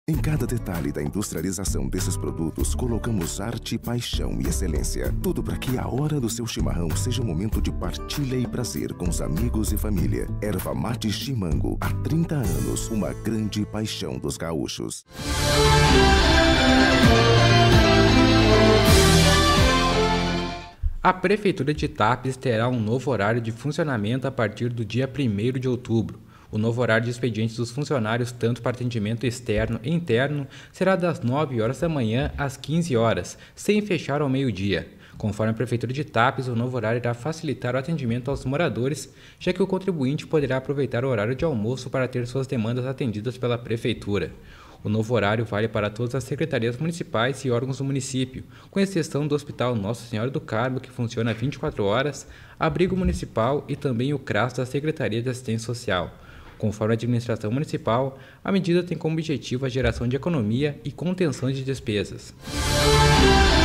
Em cada detalhe da industrialização desses produtos, colocamos arte, paixão e excelência. Tudo para que a hora do seu chimarrão seja um momento de partilha e prazer com os amigos e família. Erva Mate Chimango, há 30 anos, uma grande paixão dos gaúchos. A Prefeitura de Tapes terá um novo horário de funcionamento a partir do dia 1º de outubro. O novo horário de expedientes dos funcionários, tanto para atendimento externo e interno, será das 9 horas da manhã às 15 horas, sem fechar ao meio-dia. Conforme a Prefeitura de Tapes, o novo horário irá facilitar o atendimento aos moradores, já que o contribuinte poderá aproveitar o horário de almoço para ter suas demandas atendidas pela Prefeitura. O novo horário vale para todas as secretarias municipais e órgãos do município, com exceção do Hospital Nossa Senhora do Carmo, que funciona 24 horas, Abrigo Municipal e também o CRAS da Secretaria de Assistência Social. Conforme a administração municipal, a medida tem como objetivo a geração de economia e contenção de despesas.